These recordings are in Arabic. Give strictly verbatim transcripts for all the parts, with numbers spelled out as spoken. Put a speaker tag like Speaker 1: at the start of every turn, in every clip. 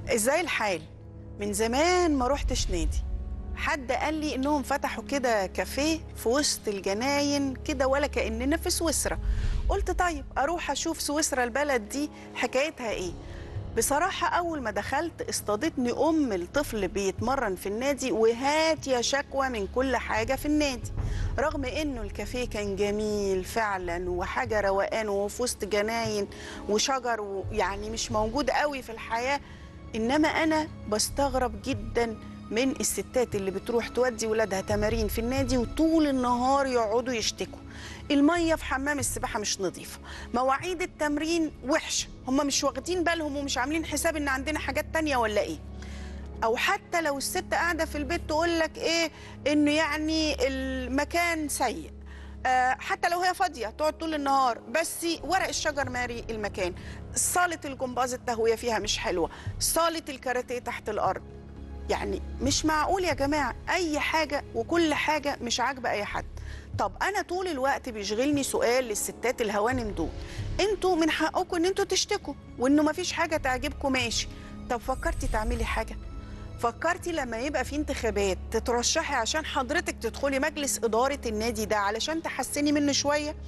Speaker 1: ازاي الحال؟ من زمان ما روحتش نادي. حد قال لي انهم فتحوا كده كافيه في وسط الجناين كده ولا كأننا في سويسرا. قلت طيب اروح اشوف سويسرا البلد دي حكايتها ايه. بصراحة أول ما دخلت اصطادتني أم الطفل بيتمرن في النادي وهات يا شكوى من كل حاجة في النادي، رغم إنه الكافيه كان جميل فعلا وحاجة روقان وفي وسط جناين وشجر ويعني مش موجود قوي في الحياة. إنما أنا بستغرب جدا من الستات اللي بتروح تودي ولادها تمارين في النادي وطول النهار يقعدوا يشتكوا المية في حمام السباحة مش نظيفة، مواعيد التمرين وحشة، هم مش واخدين بالهم ومش عاملين حساب إن عندنا حاجات تانية ولا إيه؟ أو حتى لو الست قاعدة في البيت تقول لك إيه إنه يعني المكان سيء، آه حتى لو هي فاضية تقعد طول النهار بس ورق الشجر ماري المكان، صالة الجمباز التهوية فيها مش حلوة، صالة الكاراتيه تحت الأرض. يعني مش معقول يا جماعة أي حاجة وكل حاجة مش عاجبة أي حد. طب أنا طول الوقت بيشغلني سؤال للستات الهوانم دول، أنتوا من حقكم إن أنتوا تشتكوا وإنه مفيش حاجة تعجبكم ماشي. طب فكرتي تعملي حاجة؟ فكرتي لما يبقى في انتخابات تترشحي عشان حضرتك تدخلي مجلس إدارة النادي ده علشان تحسني منه شوية؟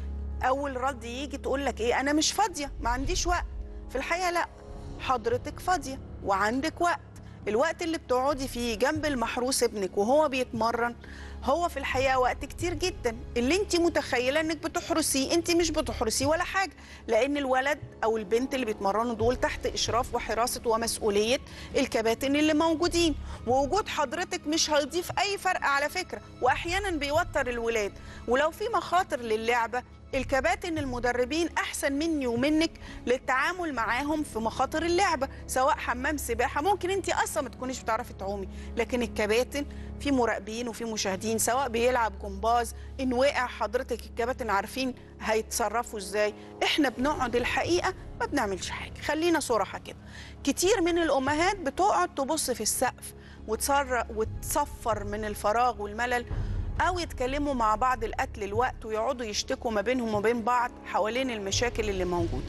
Speaker 1: أول رد يجي تقول لك إيه أنا مش فاضية ما عنديش وقت. في الحقيقة لأ، حضرتك فاضية وعندك وقت. الوقت اللي بتقعدي فيه جنب المحروس ابنك وهو بيتمرن هو في الحقيقة وقت كتير جدا. اللي انت متخيلة انك بتحرسيه انت مش بتحرسيه ولا حاجة، لان الولد او البنت اللي بيتمرنوا دول تحت اشراف وحراسة ومسؤولية الكباتن اللي موجودين. ووجود حضرتك مش هيضيف اي فرق على فكرة، واحيانا بيوتر الولاد. ولو في مخاطر للعبة الكباتن المدربين احسن مني ومنك للتعامل معاهم في مخاطر اللعبه، سواء حمام سباحه ممكن انت اصلا ما تكونيش بتعرفي تعومي، لكن الكباتن في مراقبين وفي مشاهدين، سواء بيلعب جمباز ان وقع حضرتك الكباتن عارفين هيتصرفوا ازاي. احنا بنقعد الحقيقه ما بنعملش حاجه، خلينا صراحه كده. كتير من الامهات بتقعد تبص في السقف وتصر وتصفر من الفراغ والملل، أو يتكلموا مع بعض لقتل الوقت ويقعدوا يشتكوا ما بينهم وبين بعض حوالين المشاكل اللي موجودة.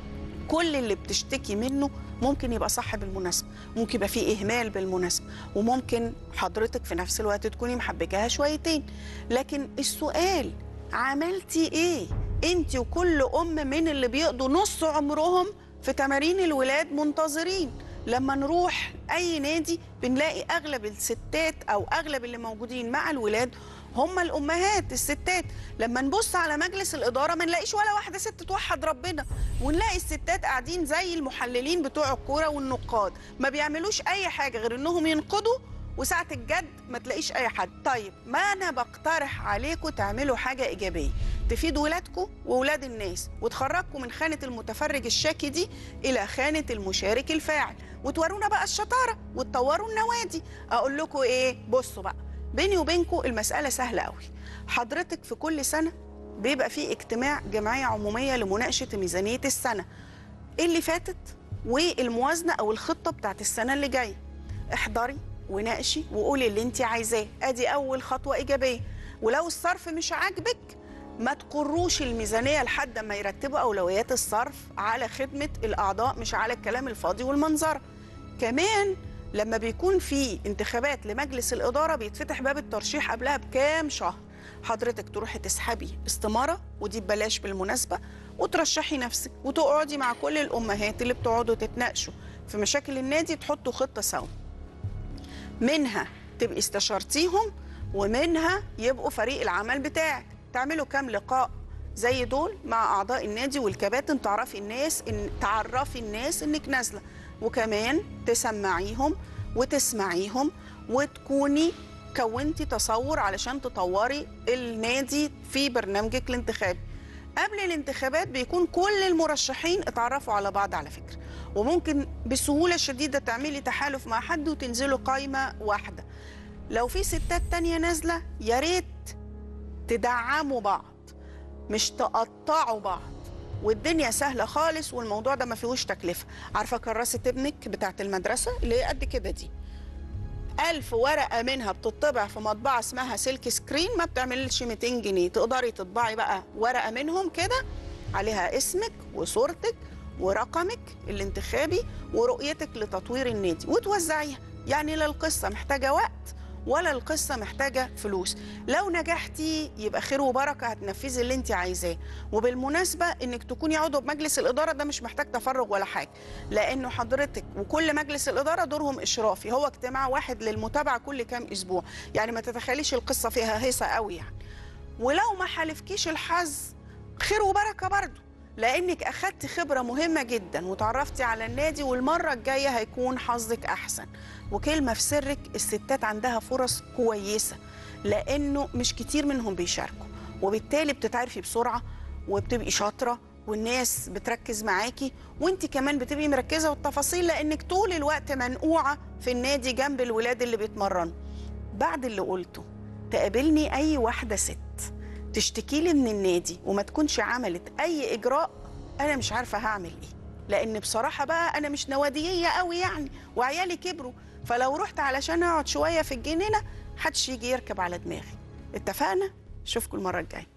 Speaker 1: كل اللي بتشتكي منه ممكن يبقى صح بالمناسبة، ممكن يبقى فيه إهمال بالمناسبة، وممكن حضرتك في نفس الوقت تكوني محبكاها شويتين. لكن السؤال عملتي إيه؟ أنت وكل أم من اللي بيقضوا نص عمرهم في تمارين الولاد منتظرين. لما نروح أي نادي بنلاقي أغلب الستات أو أغلب اللي موجودين مع الولاد هم الأمهات الستات. لما نبص على مجلس الإدارة ما نلاقيش ولا واحدة ست توحد ربنا، ونلاقي الستات قاعدين زي المحللين بتوع الكورة والنقاد ما بيعملوش أي حاجة غير إنهم ينقضوا، وساعة الجد ما تلاقيش أي حد. طيب ما أنا بقترح عليكم تعملوا حاجة إيجابية تفيد ولادكم وولاد الناس وتخرجكم من خانة المتفرج الشاكي دي إلى خانة المشارك الفاعل، وتورونا بقى الشطارة وتطوروا النوادي. أقول لكم إيه؟ بصوا بقى، بيني وبينكم المسألة سهلة قوي. حضرتك في كل سنة بيبقى فيه اجتماع جمعية عمومية لمناقشة ميزانية السنة اللي فاتت والموازنة أو الخطة بتاعت السنة اللي جاية. احضري وناقشي وقولي اللي انت عايزاه، ادي اول خطوه ايجابيه. ولو الصرف مش عاجبك ما تقروش الميزانيه لحد ما يرتبوا اولويات الصرف على خدمه الاعضاء مش على الكلام الفاضي والمنظره. كمان لما بيكون في انتخابات لمجلس الاداره بيتفتح باب الترشيح قبلها بكام شهر، حضرتك تروحي تسحبي استماره ودي ببلاش بالمناسبه وترشحي نفسك وتقعدي مع كل الامهات اللي بتقعدوا تتناقشوا في مشاكل النادي، تحطوا خطه سوا، منها تبقي استشارتيهم ومنها يبقوا فريق العمل بتاعك. تعملوا كام لقاء زي دول مع اعضاء النادي والكباتن، تعرفي الناس إن تعرفي الناس انك نازله، وكمان تسمعيهم وتسمعيهم وتكوني كونتي تصور علشان تطوري النادي في برنامجك الانتخابي. قبل الانتخابات بيكون كل المرشحين اتعرفوا على بعض على فكرة، وممكن بسهولة شديدة تعملي تحالف مع حد وتنزلوا قايمة واحدة. لو في ستات تانية نازلة يا ريت تدعموا بعض مش تقطعوا بعض، والدنيا سهلة خالص والموضوع ده ما فيهوش تكلفة. عارفة كراسة ابنك بتاعت المدرسة اللي هي قد كده دي، ألف ورقة منها بتطبع في مطبعة اسمها سلك سكرين ما بتعملش مئتين جنيه، تقدري تطبعي بقى ورقة منهم كده عليها اسمك وصورتك ورقمك الانتخابي ورؤيتك لتطوير النادي وتوزعيها. يعني لا القصة محتاجة وقت ولا القصة محتاجة فلوس. لو نجحتي يبقى خير وبركة، هتنفذي اللي انت عايزاه. وبالمناسبة انك تكوني عضو بمجلس الإدارة ده مش محتاج تفرغ ولا حاجة، لأنه حضرتك وكل مجلس الإدارة دورهم إشرافي، هو اجتماع واحد للمتابعة كل كام أسبوع. يعني ما تتخيليش القصة فيها هيصة قوي يعني. ولو ما حالفكيش الحظ خير وبركة برضو، لأنك أخدت خبرة مهمة جدا وتعرفتي على النادي، والمرة الجاية هيكون حظك أحسن. وكلمة في سرك، الستات عندها فرص كويسة لأنه مش كتير منهم بيشاركوا، وبالتالي بتتعرفي بسرعة وبتبقي شاطرة والناس بتركز معاكي، وانت كمان بتبقي مركزة والتفاصيل، لأنك طول الوقت منقوعة في النادي جنب الولاد اللي بيتمرنوا. بعد اللي قلته تقابلني أي واحدة ست تشتكي لي من النادي وما تكونش عملت أي إجراء، أنا مش عارفة هعمل إيه. لأن بصراحة بقى أنا مش نوادية قوي يعني، وعيالي كبروا، فلو رحت علشان أقعد شوية في الجنينة محدش يجي يركب على دماغي. اتفقنا؟ أشوفكم المرة الجاية.